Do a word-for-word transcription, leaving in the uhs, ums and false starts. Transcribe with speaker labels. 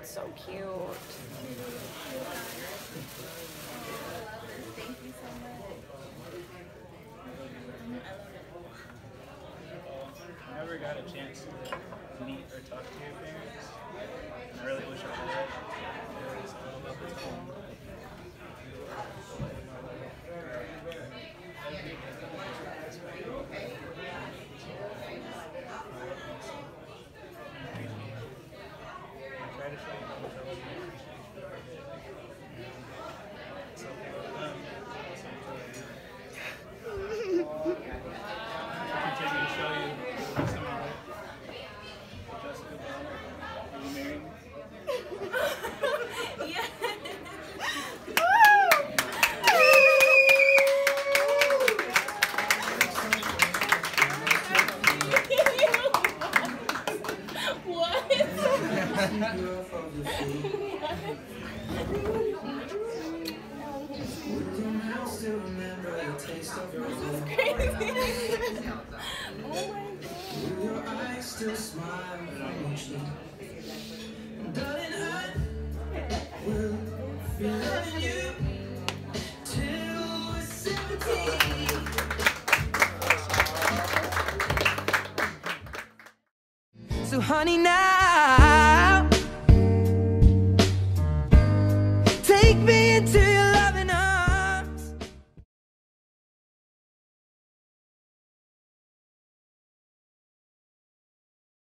Speaker 1: That's so cute.
Speaker 2: Thank you so much.
Speaker 3: I never got a chance to meet or talk to your parents. I really wish I had. It was all about the time. I try to show you how much I love you. It's okay with them. It's okay with them. I'll continue to show you the rest of my life. Jessica Bonner, will you marry me?
Speaker 2: Yeah. What?
Speaker 4: Still remember the taste of your
Speaker 2: This is
Speaker 4: love.
Speaker 2: crazy. Oh my
Speaker 4: Will your eyes still smile from each day? Darling, I will be loving you till we're seventeen. So honey, now